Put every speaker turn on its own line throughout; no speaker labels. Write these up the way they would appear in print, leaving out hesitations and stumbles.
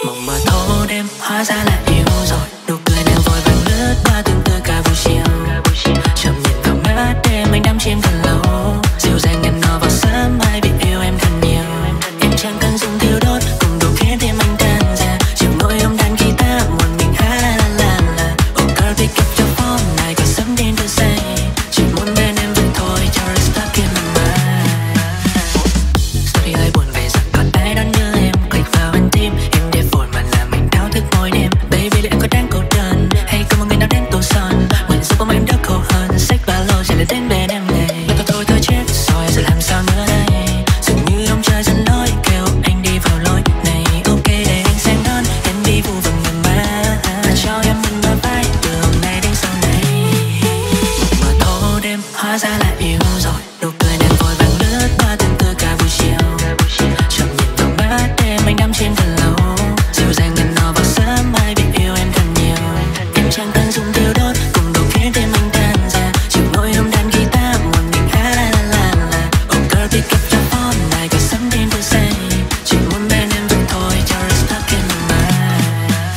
Mộng mơ thâu đêm hóa ra là yêu rồi. Nụ cười nàng vội vàng lướt qua từng từ cả buổi chiều. Chậm nhìn vào mắt đêm anh đắm chìm thật lâu. Dịu dàng nhẹ nhàng vào sớm mai vì yêu em thật nhiều. Em chẳng cần dùng thiêu đốt cùng đủ khiến tim anh tan ra. Chiều nỗi ôm đàn guitar một mình hát la la la. Oh girl pick up your phone này có sớm đến từ say. Chỉ muốn bên em vậy thôi cho it stuck in my mind. Story hơi buồn về rằng còn ai đón nhớ em. Click vào anh tim em để phổi mà làm anh thao thức mỗi đêm. Baby liệu em có đang cô đơn hay có một người nào đến tô son. Nguyện giúp bóng em đỡ khổ hơn. Xách ba lô chạy lên đến bên em này. Nói thôi thôi chết rồi giờ làm sao nữa đây. Dường như ông trời dẫn lối kêu anh đi vào lối này. Ok để anh sang đón em đi vu vừng người má. Cho em mình bờ vai từ hôm nay đến sau này. Mơ thâu đêm hóa ra là yêu rồi. Nụ cười nàng vội vàng lướt qua từng từ cả buổi chiều. Chậm nhìn vào mắt đêm anh đắm chìm thật lâu. Dịu dàng gần nọ vào sớm mai vì yêu em thật nhiều. Em chẳng cần dùng thiêu đốt cùng đủ khiến tim anh tan ra. Chiều nỗi ôm đàn guitar một mình hát la la la. Oh girl pick up your phone này có sớm đến từ say. Chỉ muốn bên em vậy thôi cho it stuck in my mind.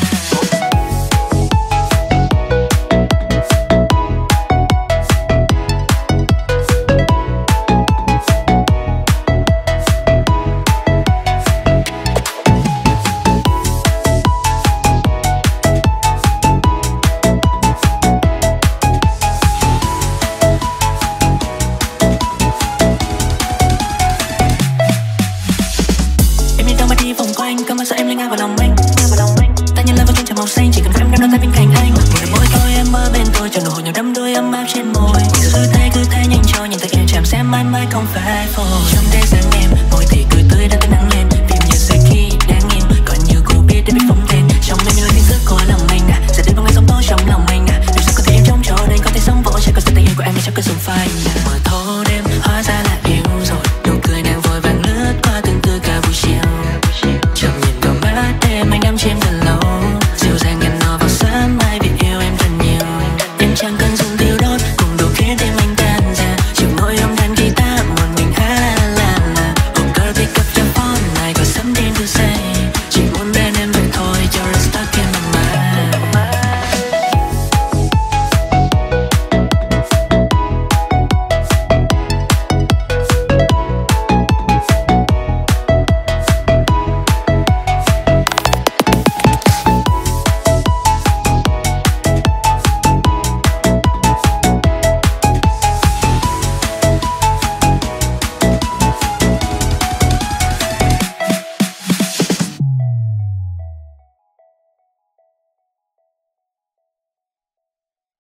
Em đi đâu mà đi vòng quanh, có mà sợ em lên ngang vào lòng anh. Ta nhìn lên với chân màu xanh, chỉ cần em đôi tay bên cạnh anh. Một đôi môi thôi em ở bên tôi, cho nụ hôn nhau đắm đuối ấm áp trên môi. Cứ thế nhanh cho nhìn tay em chạm xem mãi mãi không phải phôi. Trong đêm sáng em, môi thì cười tươi đang nắng lên. Phim như sợi khi đang im, còn như cô biết để biết phóng tên. Trong đêm như lời tiếng thức của lòng anh à, sẽ đến một ngày sống tối trong lòng anh à. Điều sao có thể em trông cho đây có thể sống vội, chỉ có sự tay của em trong cơn sương phai. Mơ thâu đêm hóa ra là yêu rồi. Nụ cười nàng vội vàng lướt qua từng từ cả buổi chiều. Chậm nhìn vào mắt đêm anh đắm chìm thật